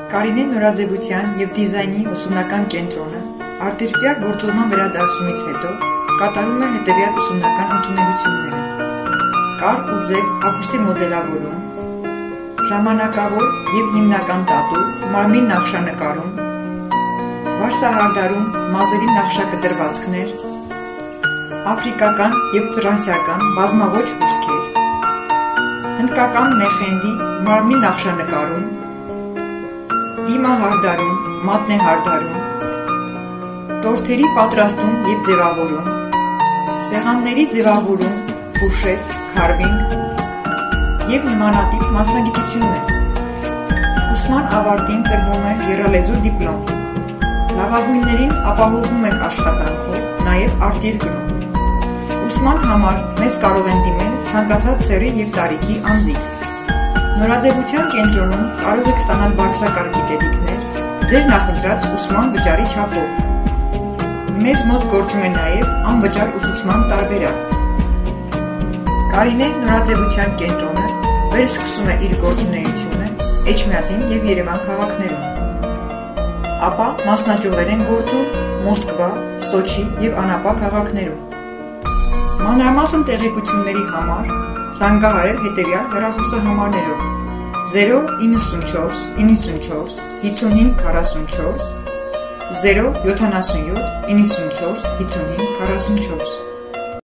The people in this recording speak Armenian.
Կարինե նորաձևության և դիզայնի ուսումնական կենտրոնը արտերկրյա գործողման վերադասումից հետո կատարում է հետևյալ ուսումնական ընդունելությունները. կար ու ձև հագուստի մոդելավորում, ժամանակավոր և հիմնական տատու, մարմնի նախշանկարում, վարսահարդարում մազերի նախշակտրվածքներ, աֆրիկական և ֆրանսիական բազմաոճ հյուսքեր, հնդկական մեխենդի մարմնի նախշանկարում, դիմահարդարում, մատնեհարդարում, տորթերի պատրաստում և ձևավորում, սեղանների ձևավորում, ֆուշետ, քարվինգ և նմանատիպ մասնագիտություններ։ Ուսման ավարտին տրվում է եռալեզու դիպլոմ։ Լավագույններին ապահովում ենք աշխատանքով, նաև արտերկրում։ Ուսման համար մեզ կարող են դիմել ցանկացած սեռի և տարիքի անձինք։ Նորաձևության կենտրոնում կարող եք ստանալ բարձրակարգ գիտելիքներ ձեր նախընտրած ուսման վճարի չափով։ Մեզ մոտ գործում է նաև անվճար ուսուցման տարբերակ։ Կարինե նորաձևության կենտրոնը վերսկսում է իր գործունեությունը Էջմիածին և Երևան քաղաքներում։ Ապա մասնաճյուղեր են գործում Մոսկվա, Սոչի և Անապա քաղաքներում։ Մանրամասն տեղեկությունների համար զանգահարել հետևյալ հեռախոսահամարներով 094 94 55 44 077 94 55 44